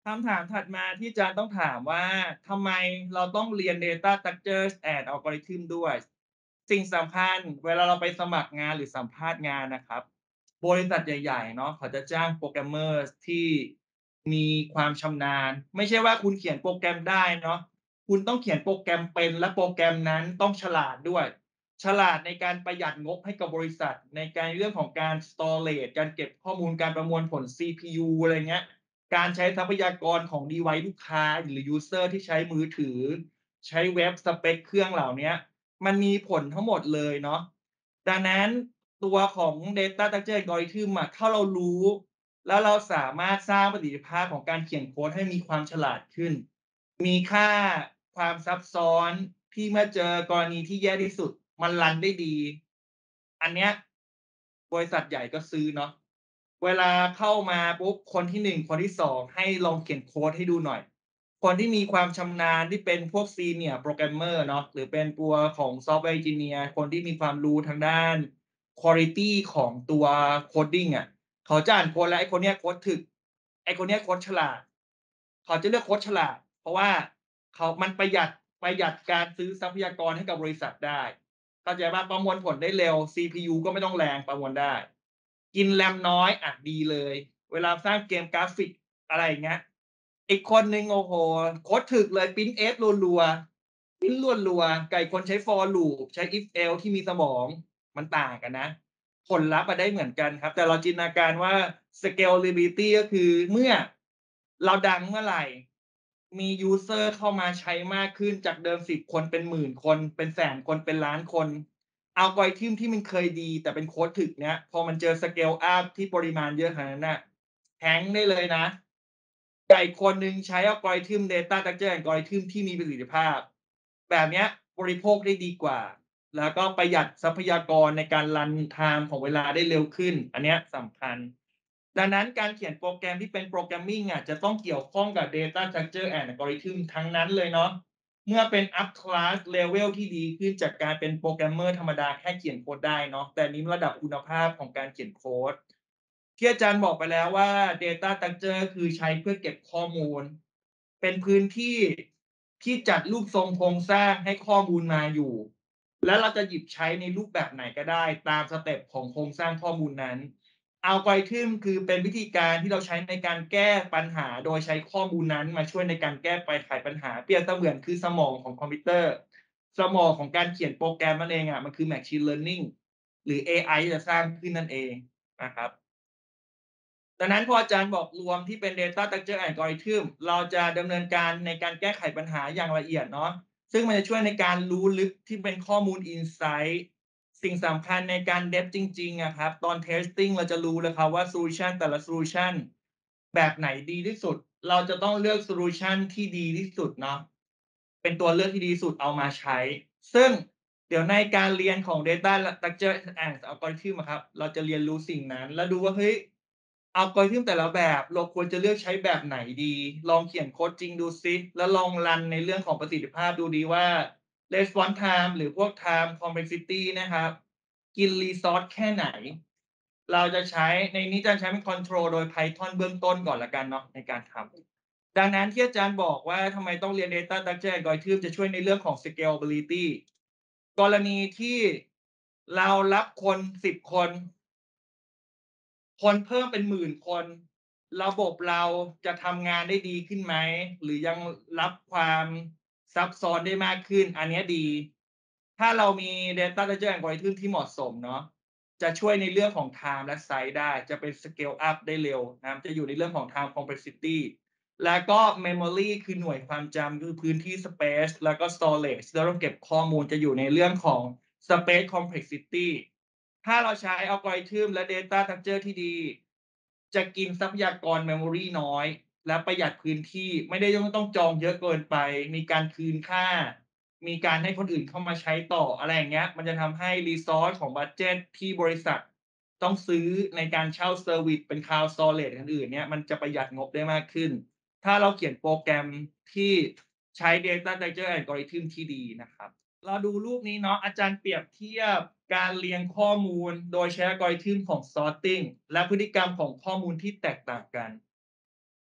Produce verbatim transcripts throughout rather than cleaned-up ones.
คำถามถัดมาที่อาจารย์ต้องถามว่าทำไมเราต้องเรียน Data Structures and Algorithm ด้วยสิ่งสำคัญเวลาเราไปสมัครงานหรือสัมภาษณ์งานนะครับบริษัทใหญ่ๆเนาะเขาจะจ้างโปรแกรมเมอร์ที่มีความชำนาญไม่ใช่ว่าคุณเขียนโปรแกรมได้เนาะคุณต้องเขียนโปรแกรมเป็นและโปรแกรมนั้นต้องฉลาดด้วยฉลาดในการประหยัดงบให้กับบริษัทในการเรื่องของการ Storage การเก็บข้อมูลการประมวลผล ซี พี ยู อะไรเงี้ย การใช้ทรัพยากรของ device ลูกค้าหรือ user ที่ใช้มือถือใช้เว็บสเปกเครื่องเหล่าเนี้ยมันมีผลทั้งหมดเลยเนาะดังนั้นตัวของ Data Structure Algorithm อะถ้าเรารู้แล้วเราสามารถสร้างประสิทธิภาพของการเขียนโคดให้มีความฉลาดขึ้นมีค่าความซับซ้อนที่เมื่อเจอกรณีที่แย่ที่สุดมันรันได้ดีอันเนี้ยบริษัทใหญ่ก็ซื้อเนาะ เวลาเข้ามาปุ๊บคนที่หนึ่งคนที่สองให้ลองเขียนโคดให้ดูหน่อยคนที่มีความชำนาญที่เป็นพวก Senior Programmer เนาะหรือเป็นตัวของ Software Engineer คนที่มีความรู้ทางด้าน Quality ของตัว Coding อะเขาจะอ่านโคดแล้วไอ้คนเนี้ยโคดถึกไอ้คนเนี้ยโคดฉลาดเขาจะเลือกโคดฉลาดเพราะว่าเขามันประหยัดประหยัดการซื้อทรัพยากรให้กับบริษัทได้เข้าใจเปล่าประมวลผลได้เร็ว ซี พี ยู ก็ไม่ต้องแรงประมวลได้ กินแรมน้อยอะดีเลยเวลาสร้างเกมกราฟิกอะไรอย่างเงี้ยอีกคนหนึ่งโอ้โฮโคตรถึกเลย Print F รัวๆพรินต์รัวๆกับอีกคนใช้ for loop ใช้ if else ที่มีสมองมันต่างกันนะผลลัพธ์อะได้เหมือนกันครับแต่เราจินตนาการว่า scalability ก็คือเมื่อเราดังเมื่อไรมียูสเซอร์เข้ามาใช้มากขึ้นจากเดิมสิบคนเป็นหมื่นคนเป็นแสนคนเป็นล้านคน algorithm ที่มันเคยดีแต่เป็นโคดถึกเนี้ยพอมันเจอ scale up ที่ปริมาณเยอะขนาดนั้นน่ะ Tank ได้เลยนะกับอีกคนหนึ่งใช้ algorithm data structure algorithm ที่มีประสิทธิภาพแบบเนี้ยบริโภคได้ดีกว่าแล้วก็ประหยัดทรัพยากรในการรันไทม์ของเวลาได้เร็วขึ้นอันเนี้ยสำคัญดังนั้นการเขียนโปรแกรมที่เป็น programming อะจะต้องเกี่ยวข้องกับ data structure and algorithm ทั้งนั้นเลยเนาะ เมื่อเป็น up class level ที่ดีขึ้นจากการเป็นโปรแกรมเมอร์ธรรมดาแค่เขียนโคดได้เนาะแต่อันนี้ระดับคุณภาพของการเขียนโคดที่อาจารย์บอกไปแล้วว่า Data Structure คือใช้เพื่อเก็บข้อมูลเป็นพื้นที่ที่จัดรูปทรงโครงสร้างให้ข้อมูลมาอยู่แล้วเราจะหยิบใช้ในรูปแบบไหนก็ได้ตามสเต็ปของโครงสร้างข้อมูลนั้น Algorithm คือเป็นวิธีการที่เราใช้ในการแก้ปัญหาโดยใช้ข้อมูลนั้นมาช่วยในการแก้ไปไขปัญหาเปรียบเสมือนคือสมองของคอมพิวเตอร์สมองของการเขียนโปรแกรมนั่นเองอะมันคือ Machine Learning หรือเอไอที่จะสร้างขึ้นนั่นเองนะครับดังนั้นพออาจารย์บอกรวมที่เป็น Data Structure Algorithm เราจะดำเนินการในการแก้ไขปัญหาอย่างละเอียดเนาะซึ่งมันจะช่วยในการรู้ลึกที่เป็นข้อมูล Insight สิ่งสำคัญในการ Depth จริงๆอะครับตอน Testing เราจะรู้เลยครับว่าโซลูชันแต่ละโซลูชันแบบไหนดีที่สุดเราจะต้องเลือกโซลูชันที่ดีที่สุดเนาะเป็นตัวเลือกที่ดีที่สุดเอามาใช้ซึ่งเดี๋ยวในการเรียนของ Data Structure and Algorithm อะครับเราจะเรียนรู้สิ่งนั้นแล้วดูว่าเฮ้ย Algorithm แต่ละแบบเราควรจะเลือกใช้แบบไหนดีลองเขียนโคดจริงดูซิแล้วลองรันในเรื่องของประสิทธิภาพดูดีว่า Response time หรือพวก Time Complexity นะครับกิน Resource แค่ไหนเราจะใช้ในนี้จะใช้เป็น Control โดย Python เบื้องต้นก่อนแล้วกันเนาะในการทำดังนั้นที่อาจารย์บอกว่าทำไมต้องเรียน Data Structure Algorithm จะช่วยในเรื่องของ Scalability กรณีที่เรารับคนสิบคนคนเพิ่มเป็นหมื่นคนระบบเราจะทำงานได้ดีขึ้นไหมหรือยังรับความซับซ้อนได้มากขึ้นอันเนี้ยดีถ้าเรามี Data Structure Algorithm ที่เหมาะสมเนาะจะช่วยในเรื่องของ Time และ Size ได้จะเป็น Scale up ได้เร็วนะครับจะอยู่ในเรื่องของ Time Complexity แล้วก็ Memory คือหน่วยความจำคือพื้นที่ Space แล้วก็ Storage ที่เราต้องเก็บข้อมูลจะอยู่ในเรื่องของ Space Complexity ถ้าเราใช้ Algorithm และ Data Structure ที่ดีจะกินทรัพยากร Memory น้อยและประหยัดพื้นที่ไม่ได้ต้องต้องจองเยอะเกินไปมีการคืนค่ามีการให้คนอื่นเข้ามาใช้ต่ออะไรอย่างเงี้ยมันจะทำให้ Resource ของบัดเจตที่บริษัทต้องซื้อในการเช่าเซอร์วิซเป็น Cloud Storage อื่นๆเนี่ยมันจะประหยัดงบได้มากขึ้นถ้าเราเขียนโปรแกรมที่ใช้ Data Structure Algorithm ที่ดีนะครับ เราดูรูปนี้เนาะอาจารย์เปรียบเทียบการเรียงข้อมูลโดยใช้ algorithm ของ sorting และพฤติกรรมของข้อมูลที่แตกต่างกัน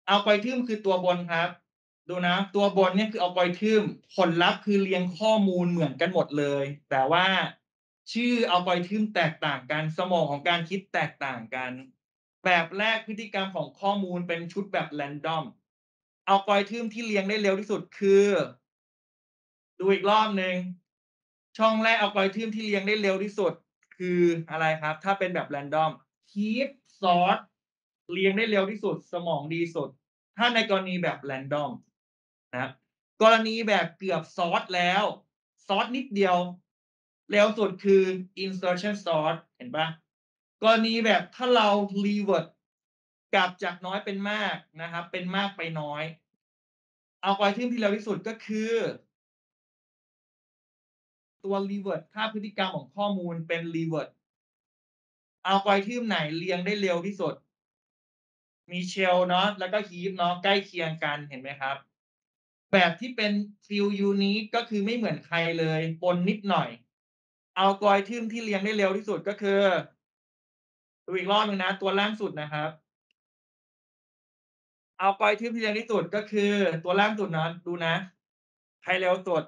Algorithm คือตัวบนครับ ดูนะ ตัวบนเนี่ยคือ Algorithm ผลลัพธ์คือเรียงข้อมูลเหมือนกันหมดเลย แต่ว่าชื่อ Algorithm แตกต่างกัน สมองของการคิดแตกต่างกัน แบบแรกพฤติกรรมของข้อมูลเป็นชุดแบบ Random Algorithm ที่เรียงได้เร็วที่สุดคือ ดูอีกรอบหนึ่ง ช่องแรก Algorithm ที่เรียงได้เร็วที่สุดคืออะไรครับ ถ้าเป็นแบบ Random Heap Sort เรียงได้เร็วที่สุด สมองดีสุด ถ้าในกรณีแบบ Random นะครับ กรณีแบบเกือบ Sort แล้ว Sort นิดเดียว เร็วสุดคือ Insertion Sort เห็นเปล่า? กรณีแบบถ้าเรา Revert กลับจากน้อยเป็นมากนะครับ เป็นมากไปน้อย Algorithm ที่เร็วที่สุดก็คือ ตัว Revert ถ้าพฤติกรรมของข้อมูลเป็น Revert Algorithm ไหนเรียงได้เร็วที่สุด มี Shell เนาะ แล้วก็ Heap เนาะ ใกล้เคียงกัน เห็นไหมครับ แบบที่เป็นฟีล Unique ก็คือไม่เหมือนใครเลย ปนนิดหน่อย Algorithm ที่เรียงได้เร็วที่สุดก็คือ ดูอีกรอบหนึ่งนะ ตัวล่างสุดนะครับ Algorithm ที่เร็วที่สุดก็คือตัวล่างสุดเนาะ ดูนะ ใครเร็วสุด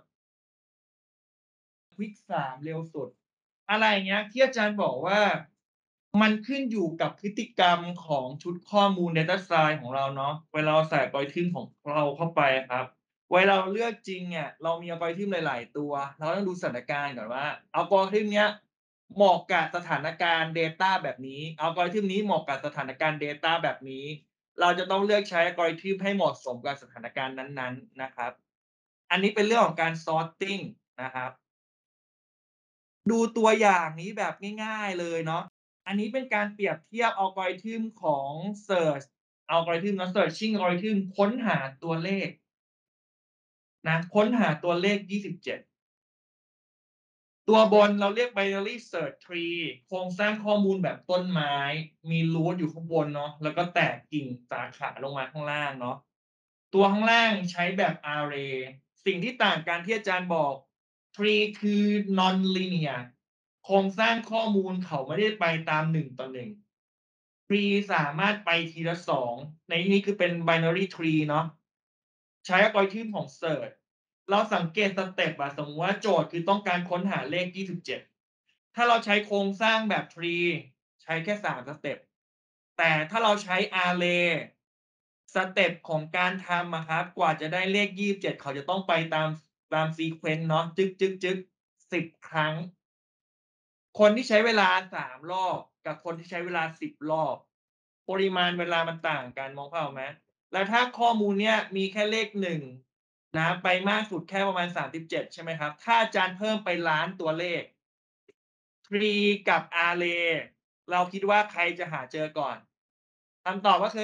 Quick สาม เร็วสุด อะไรอย่างเงี้ย ที่อาจารย์บอกว่า มันขึ้นอยู่กับพฤติกรรมของชุดข้อมูล Data Science ของเราเนาะ เวลาเราใส่ Algorithm ของเราเข้าไปอะครับ เวลาเราเลือกจริงเนี่ย เรามี Algorithm หลาย ๆ ตัว เราต้องดูสถานการณ์ก่อนว่า Algorithm เนี้ยเหมาะกับสถานการณ์ Data แบบนี้ Algorithm นี้เหมาะกับสถานการณ์ Data แบบนี้ เราจะต้องเลือกใช้ Algorithm ให้เหมาะสมกับสถานการณ์นั้น ๆ นะครับ อันนี้เป็นเรื่องของการ Sorting นะครับ ดูตัวอย่างนี้แบบง่าย ๆ เลยเนาะ อันนี้เป็นการเปรียบเทียบ Algorithm ของ Search Algorithm เนาะ Searching Algorithm ค้นหาตัวเลข นะ ค้นหาตัวเลข ยี่สิบเจ็ด ตัวบนเราเรียก Binary Search Tree โครงสร้างข้อมูลแบบต้นไม้ มี Root อยู่ข้างบนเนาะ แล้วก็แตกกิ่งสาขาลงมาข้างล่างเนาะ ตัวข้างล่างใช้แบบ Array สิ่งที่ต่างกันที่อาจารย์บอก Tree คือ Non-linear โครงสร้างข้อมูลเขาไม่ได้ไปตาม หนึ่ง ต่อ หนึ่ง Tree สามารถไปทีละ สอง ในที่นี้คือเป็น Binary Tree เนาะ ใช้ Algorithm ของ Search เราสังเกตสเต็ปอะ สมมุติว่าโจทย์คือต้องการค้นหาเลข ยี่สิบเจ็ด ถ้าเราใช้โครงสร้างแบบ Tree ใช้แค่ สาม สเต็ป แต่ถ้าเราใช้ Array สเต็ปของการทำอะครับ กว่าจะได้เลข ยี่สิบเจ็ด เขาจะต้องไปตาม ตาม Sequence เนาะ จึ๊ก ๆ ๆ สิบ ครั้ง คนที่ใช้เวลา สาม รอบ กับคนที่ใช้เวลา สิบ รอบ ปริมาณเวลามันต่างกัน มองภาพออกไหม? แล้วถ้าข้อมูลเนี้ยมีแค่เลข หนึ่ง นะ ไปมากสุดแค่ประมาณ สามสิบเจ็ด ใช่ไหมครับ ถ้าอาจารย์เพิ่มไป ล้าน ตัวเลข Tree กับ Array เราคิดว่าใครจะหาเจอก่อน? คำตอบก็คือ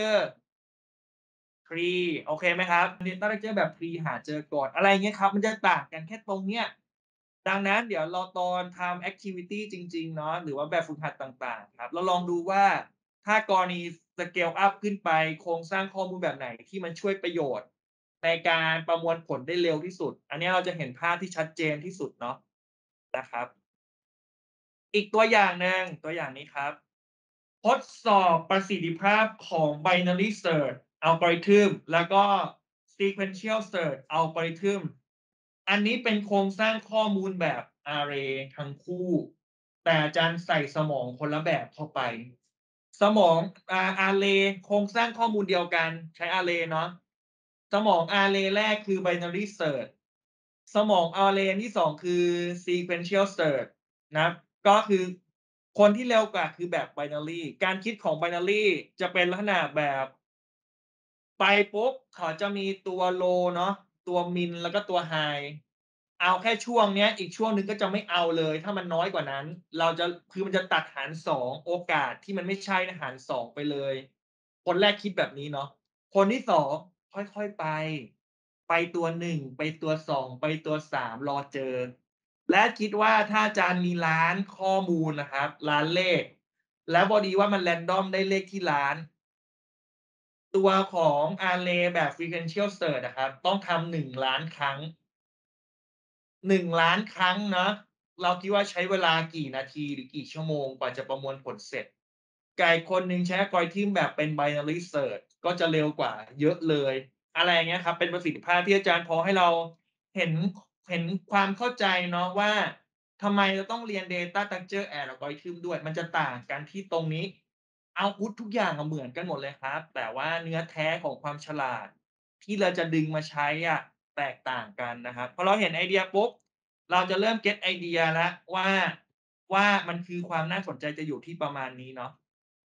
Tree โอเคไหมครับ Data Structure แบบ Tree หาเจอก่อน อะไรอย่างเงี้ยครับ มันจะต่างกันแค่ตรงเนี้ย ดังนั้นเดี๋ยวรอตอนทำ แอกทิวิตี จริง ๆ เนาะ หรือว่าแบบฝึกหัดต่าง ๆ ครับ เราลองดูว่า ถ้ากรณี Scale up ขึ้นไป โครงสร้างข้อมูลแบบไหนที่มันช่วยประโยชน์ในการประมวลผลได้เร็วที่สุด อันเนี้ยเราจะเห็นภาพที่ชัดเจนที่สุดเนาะ นะครับ อีกตัวอย่างหนึ่ง ตัวอย่างนี้ครับ ทดสอบประสิทธิภาพของ Binary Search Algorithm แล้วก็ Sequential Search Algorithm อันนี้เป็นโครงสร้างข้อมูลแบบ Array ทั้งคู่ แต่อาจารย์ใส่สมองคนละแบบเข้าไป สมอง อา Array โครงสร้างข้อมูลเดียวกัน ใช้ Array เนาะ สมอง Array แรกคือ Binary Search สมอง Array อันที่ สอง คือ Sequential Search นะครับ ก็คือคนที่เร็วกว่าคือแบบ Binary การคิดของ Binary จะเป็นลักษณะแบบ ไปปุ๊บ เขาจะมีตัว Low เนาะ ตัว Min แล้วก็ตัว High เอาแค่ช่วงเนี้ย อีกช่วงหนึ่งก็จะไม่เอาเลย ถ้ามันน้อยกว่านั้น เราจะ คือมันจะตัดหาร สอง โอกาสที่มันไม่ใช่เนี่ยหาร สอง ไปเลย คนแรกคิดแบบนี้เนาะ คนที่ สอง ค่อย ๆ ไป ไปตัว หนึ่ง ไปตัว สอง ไปตัว สาม รอเจอ และคิดว่าถ้าอาจารย์มี ล้าน ข้อมูลนะครับ ล้าน เลข แล้วพอดีว่ามัน Random ได้เลขที่ ล้าน ตัวของ Array แบบ Sequential Search อะครับ ต้องทำ หนึ่ง ล้าน ครั้ง หนึ่ง ล้าน ครั้งเนาะ เราคิดว่าใช้เวลากี่นาทีหรือกี่ชั่วโมงกว่าจะประมวลผลเสร็จ กับอีกคนหนึ่งใช้ Algorithm แบบเป็น Binary Search ก็จะเร็วกว่าเยอะเลยอะไรอย่างเงี้ยครับเป็นประสิทธิภาพที่อาจารย์พอให้เราเห็นเห็นความเข้าใจเนาะว่าทำไมเราต้องเรียน Data Structure and Algorithm ด้วยมันจะต่างกันที่ตรงนี้ Output ทุกอย่างอะเหมือนกันหมดเลยครับแต่ว่าเนื้อแท้ของความฉลาดที่เราจะดึงมาใช้อะแตกต่างกันนะครับพอเราเห็นไอเดียปุ๊บเราจะเริ่มเก็ตไอเดียแล้วว่าว่ามันคือความน่าสนใจจะอยู่ที่ประมาณนี้เนาะ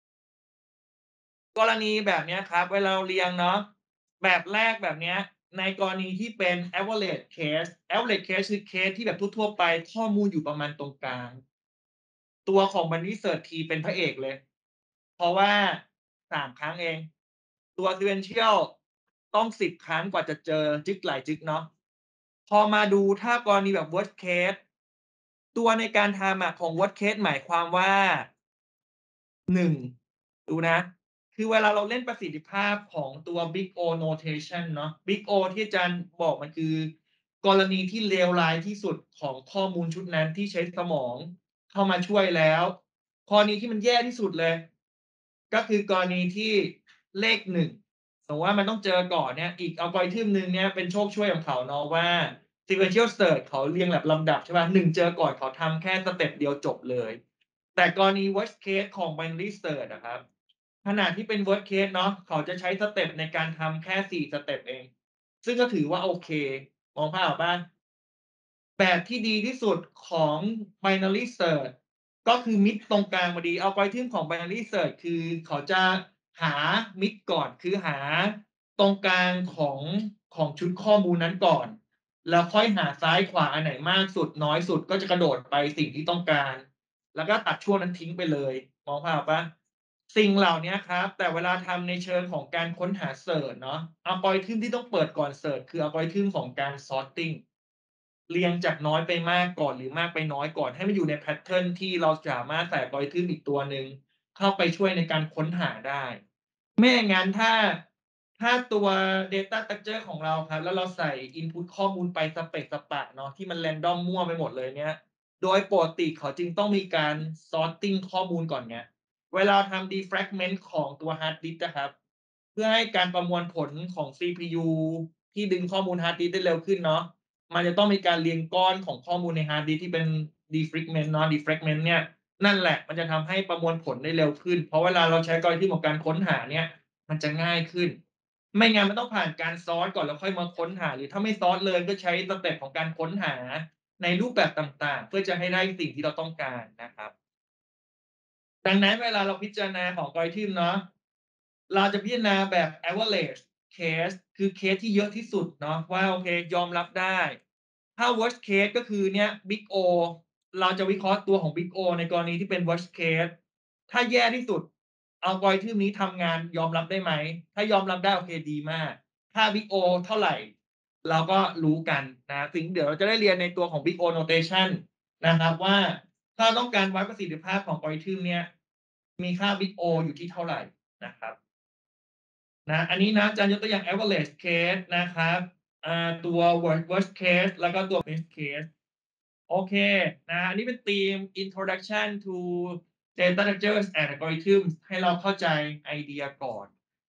กรณีแบบเนี้ยครับเวลาเราเรียงเนาะแบบแรกแบบเนี้ยในกรณีที่เป็น average case average case คือเคสที่แบบทั่วๆไปข้อมูลอยู่ประมาณตรงกลางตัวของมัน research team เป็นพระเอกเลยเพราะว่าสามครั้งเองตัว sequential ต้องสิบครั้งกว่าจะเจอจึ๊กหลายจึ๊กเนาะพอมาดูถ้ากรณีแบบ worst case ตัวในการทำอะของ worst case หมายความว่า หนึ่งดูนะคือเวลาเราเล่นประสิทธิภาพของตัว Big O Notation เนาะ Big O ที่อาจารย์บอกมันคือกรณีที่เลวร้ายที่สุดของข้อมูลชุดนั้นที่ใช้สมองเข้ามาช่วยแล้วกรณีที่มันแย่ที่สุดเลยก็คือกรณีที่เลขหนึ่งสมมุติว่ามันต้องเจอก่อนเนี่ยอีก algorithm หนึ่งเนี่ยเป็นโชคช่วยของเขาเนาะว่า sequential search เขาเรียงแบบลำดับใช่เปล่าหนึ่งเจอก่อนเขาทำแค่สเต็ปเดียวจบเลย แต่กรณี worst case ของ binary search อะครับขนาดที่เป็น worst case เนาะเขาจะใช้สเต็ปในการทำแค่สี่สเต็ปเองซึ่งก็ถือว่าโอเคมองภาพออกเปล่าแบบที่ดีที่สุดของ binary search ก็คือมิดตรงกลางพอดี algorithm ของ binary search คือเขาจะหามิดก่อนคือหาตรงกลางของของชุดข้อมูลนั้นก่อนแล้วค่อยหาซ้ายขวาอันไหนมากสุดน้อยสุดก็จะกระโดดไปสิ่งที่ต้องการ แล้วก็ตัดช่วงนั้นทิ้งไปเลยมองภาพออกเปล่าสิ่งเหล่าเนี้ยครับแต่เวลาทำในเชิงของการค้นหาเซิร์ชเนาะ algorithm ที่ต้องเปิดก่อนเซิร์ชคือ algorithm ของการ sorting เรียงจากน้อยไปมากก่อนหรือมากไปน้อยก่อนให้มันอยู่ในแพตเทิร์นที่เราสามารถใส่ algorithm อีกตัวหนึ่งเข้าไปช่วยในการค้นหาได้ไม่อย่างงั้นถ้าถ้าตัว data structure ของเราครับแล้วเราใส่ input ข้อมูลไปสเปะสปะเนาะที่มัน random มั่วไปหมดเลยเนี่ย โดยปกติเขาจึงต้องมีการ sorting ข้อมูลก่อนไงเวลาทำ defragment ของตัว hard disk อะครับเพื่อให้การประมวลผลของ ซี พี ยู ที่ดึงข้อมูล hard disk ได้เร็วขึ้นเนาะมันจะต้องมีการเรียงก้อนของข้อมูลใน hard disk ที่เป็น defragment เนาะ defragment เนี่ยนั่นแหละมันจะทำให้ประมวลผลได้เร็วขึ้นเพราะเวลาเราใช้ algorithm ของการค้นหาเนี่ยมันจะง่ายขึ้นไม่งั้นมันต้องผ่านการ sort ก่อนแล้วค่อยมาค้นหาหรือถ้าไม่ sort เลยก็ใช้สเต็ปของการค้นหา ในรูปแบบต่างๆเพื่อจะให้ได้สิ่งที่เราต้องการนะครับดังนั้นเวลาเราพิจารณาของ algorithm เนาะเราจะพิจารณาแบบ average case คือเคสที่เยอะที่สุดเนาะว่าโอเคยอมรับได้ถ้า worst case ก็คือเนี่ย Big O เราจะวิเคราะห์ตัวของ Big O ในกรณีที่เป็น worst case ถ้าแย่ที่สุด algorithm นี้ทำงานยอมรับได้ไหมถ้ายอมรับได้โอเคดีมากถ้า Big O เท่าไรเราก็รู้กันนะถึงเดี๋ยวเราจะได้เรียนในตัวของ Big O notation นะครับว่าถ้าต้องการวัดประสิทธิภาพของ algorithm เนี่ยมีค่า Big O อยู่ที่เท่าไรนะครับนะอันนี้นะอาจารย์ยกตัวอย่าง average case นะครับอ่าตัว worst worst case แล้วก็ตัว best case โอเคนะอันนี้เป็นธีม introduction to data structures and algorithms ให้เราเข้าใจไอเดียก่อน